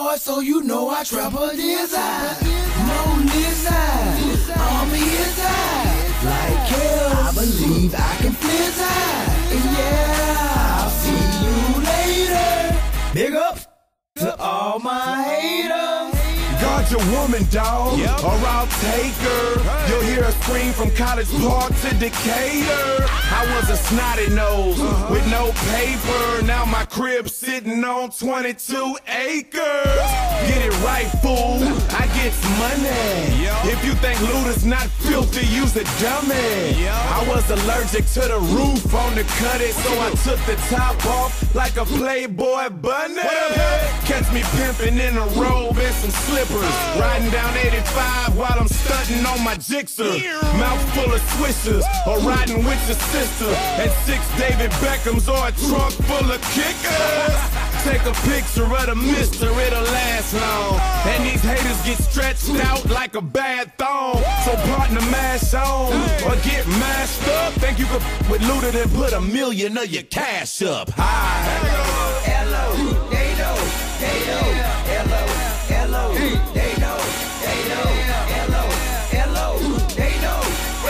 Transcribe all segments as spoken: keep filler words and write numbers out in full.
hard, so you know I trap a desire. No lizard, I'm inside. Like hell, I believe I can fly high. And yeah, I'll see you later. Big up to all my haters. Guard your woman, dawg, yep. Or I'll take her. Hey. You'll hear a scream from College Park to Decatur. I was a snotty nose uh-huh. with no paper. Now my crib's sitting on twenty-two acres. Get it right, fool. I get money. Yep. If you think loot is not filthy, use a dummy. Yep. I was allergic to the roof on the cut it, so I took the top off like a Playboy bunny. Catch me pimping in a robe and some slippers. Riding down eighty-five while I'm stunting on my Jixer. Mouth full of swishers, or riding with your sister. And six David Beckhams or a trunk full of kickers. Take a picture of the mister, it'll last long. And these haters get stretched out like a bad thong. So partner mash on, or get mashed up. Think you could with looted and put a million of your cash up. Hi. Hello, they know, they know. Hello, hello, they know, they know. Hello, hello, they know,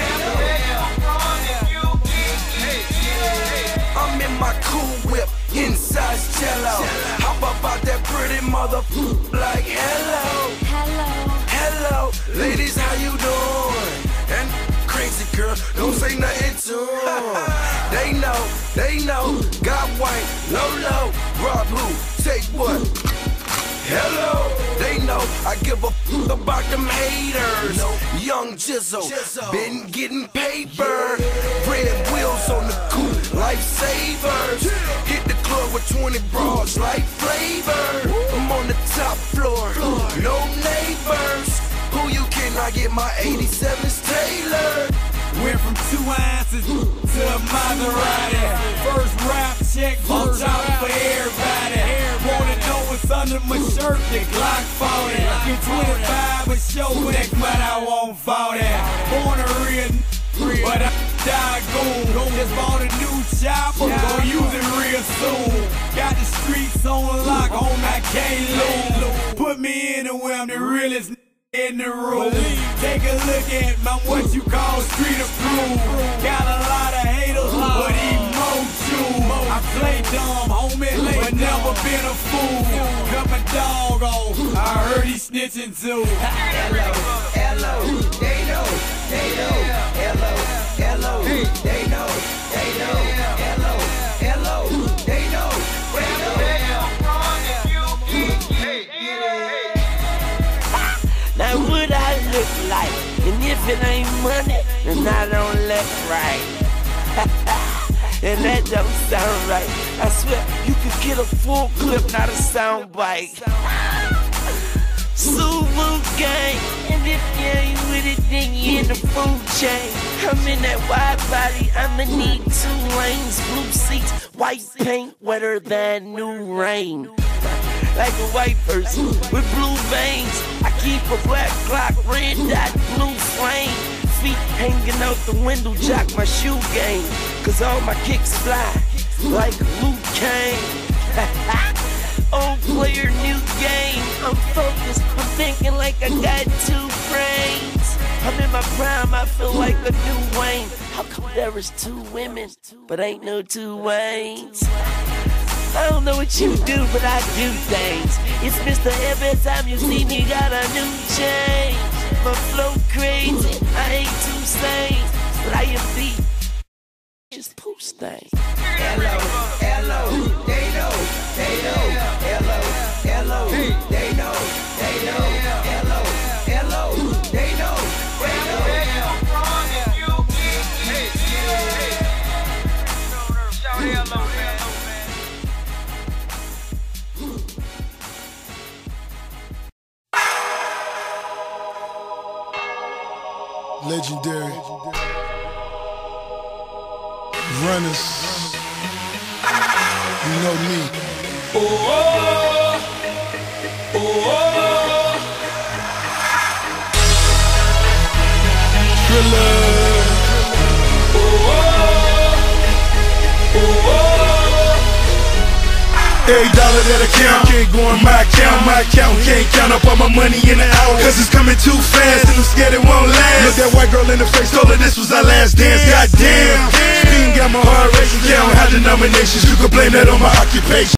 they know. I'm in my cool whip, inside cello. Hop up out that pretty mother like hello, hello, hello. Ladies, how you doing? And crazy girl, don't say nothing to them. They know, they know. Got white, low, low. Rob who? Take what? Hello, they know I give a f about them haters. Young Jizzle, been getting paper. Red wheels on the coupe, lifesavers. Hit the club with twenty bras like flavor. I'm on the top floor, no neighbors. Who you can I get my eighty-sevens tailored? Went from two ounces to a Maserati. First rap check, on top for everybody. Wanna know what's under my shirt? The Glock forty. Get twenty-five a show next month, I want forty. Born a real, but I'm doggone. Just bought a new chopper, gonna use it real soon. Got the streets on lock, home I can't lose. Put me anywhere, I'm the realest in the room. Take a look at my what you call street approved. Got a lot of haters, but emotion. I play dumb, homie, but never been a fool. Cut my dog off, I heard he snitching too. Hello, hello, they know, they know. Hello, hello, they know, they know. Hello, hello, they know, they know. Now what I look like, and if it ain't money, then I don't look right. And that don't sound right. I swear you could get a full clip, not a sound bite. Subaru gang, and if you ain't with it, then you in the food chain. I'm in that wide body, I'ma need two lanes, blue seats, white paint, wetter than new rain. Like a white person with blue veins. I keep a black clock, red dot, blue flame. Feet hanging out the window, jock my shoe game. Cause all my kicks fly like Luke Kane. Old player, new game. I'm focused, I'm thinking like I got two brains. I'm in my prime, I feel like a new Wayne. How come there is two women, but ain't no two Waynes? I don't know what you do, but I do things. It's Mister Every time you see me, got a new change. My flow crazy, I ain't too sane, but I am beat. Just post things. Hello, hello, they know, they know. Hello, hello, they know, they know. Hello, hello, they know, they know. Legendary runners, you know me. Oh, oh, oh, oh. Thriller. Oh, oh, oh, oh. Every dollar that I count can't go in my account, my account can't count up all my money in an hour, cause it's coming too fast and I'm scared it won't last. Look that white girl in the face, told her this was our last dance. Goddamn, Speeding got my heart racing. Yeah, I don't have the nominations, you can blame that on my occupation.